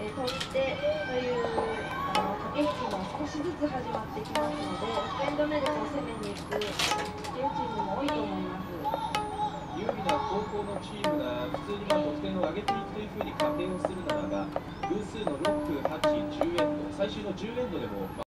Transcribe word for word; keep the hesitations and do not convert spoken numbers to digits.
取ってというあの駆け引きも少しずつ始まってきますので、ろくエンド目でこう攻めに行く両チームも多いと思います。 有利な後攻のチームが普通にまあ得点を上げていくというふうに仮定をするならば、偶数のろく、はち、じゅうエンド、最終のじゅうエンドでも、まあ